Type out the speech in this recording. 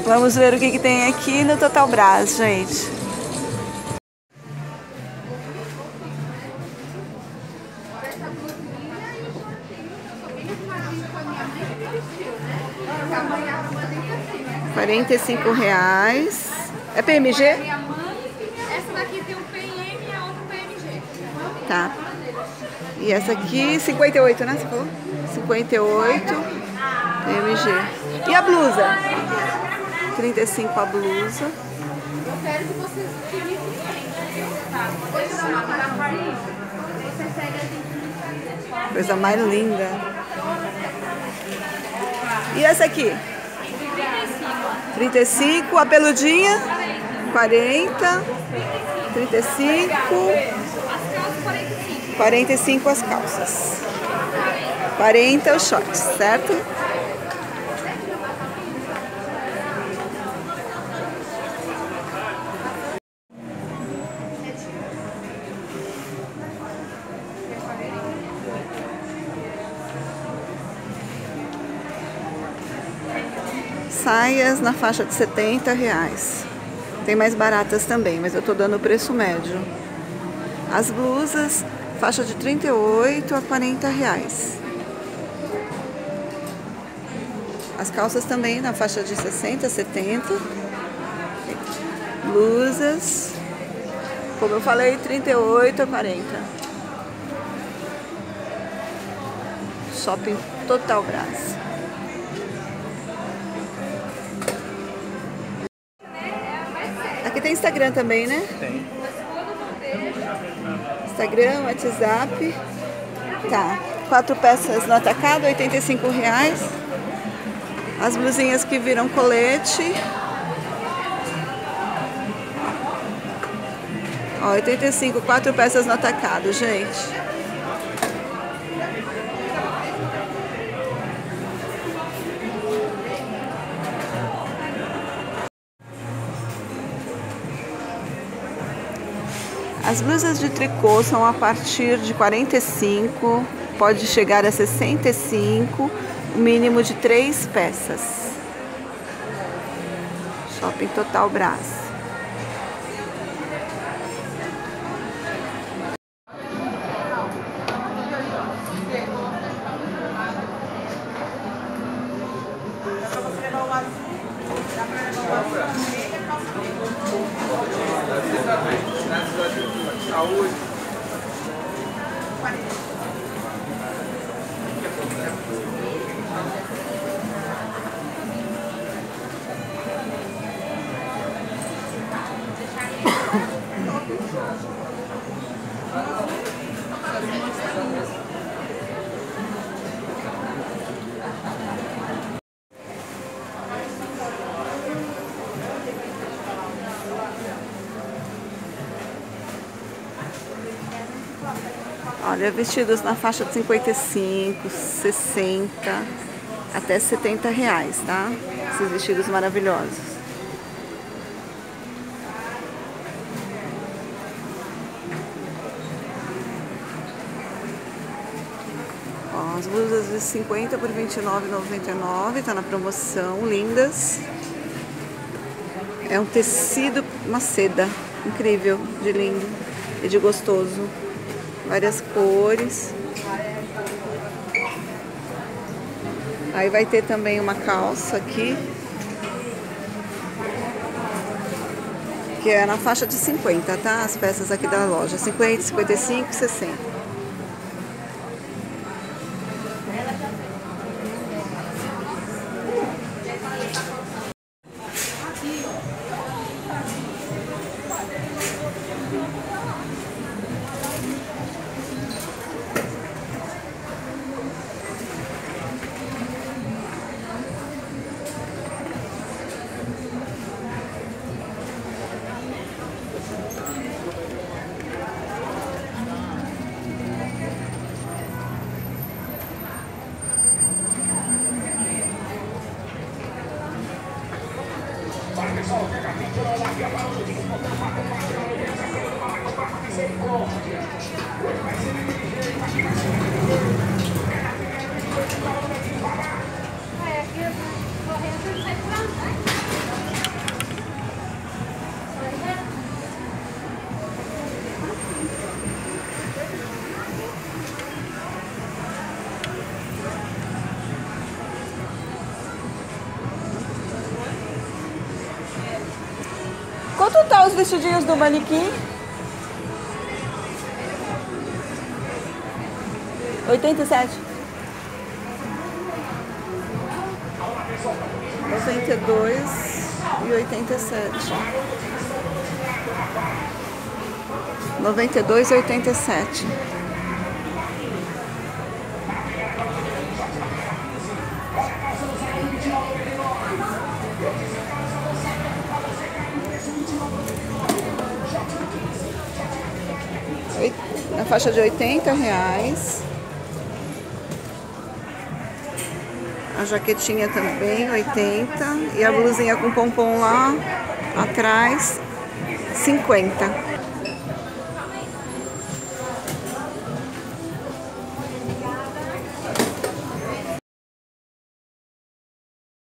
Vamos ver o que tem aqui no Total Brás, gente. R$ 45. É PMG? Essa daqui tem um PM e a outra PMG. Tá. E essa aqui, 58, né? Você falou? 58 PMG. E a blusa? 35 a blusa. Eu quero que vocês tirem Coisa mais linda. E essa aqui? 35, a peludinha? 40. 35. 45 as calças. 40 os shorts, certo? Saias na faixa de R$ 70. Tem mais baratas também, mas eu tô dando o preço médio. As blusas, faixa de 38 a R$ 40. As calças também na faixa de 60, 70. Blusas, como eu falei, 38 a 40. Shopping Total Brás. Aqui tem Instagram também, né? Tem. Instagram, WhatsApp. Tá. 4 peças no atacado, R$ 85. As blusinhas que viram colete. Ó, 85, 4 peças no atacado, gente. As blusas de tricô são a partir de 45, pode chegar a 65, o mínimo de 3 peças. Shopping Total Brás. Saúde. Olha, vestidos na faixa de 55, 60, até R$ 70, tá? Esses vestidos maravilhosos. Ó, as blusas de 50 por R$ 29,99, tá na promoção, lindas. É um tecido, uma seda incrível, de lindo e de gostoso. Várias cores. Aí vai ter também uma calça aqui, que é na faixa de 50, tá? As peças aqui da loja, 50, 55, 60. Quanto tá os vestidinhos do manequim? 87. 92,87. 92,87. Na faixa de R$80. A jaquetinha também, 80. E a blusinha com pompom lá atrás, 50.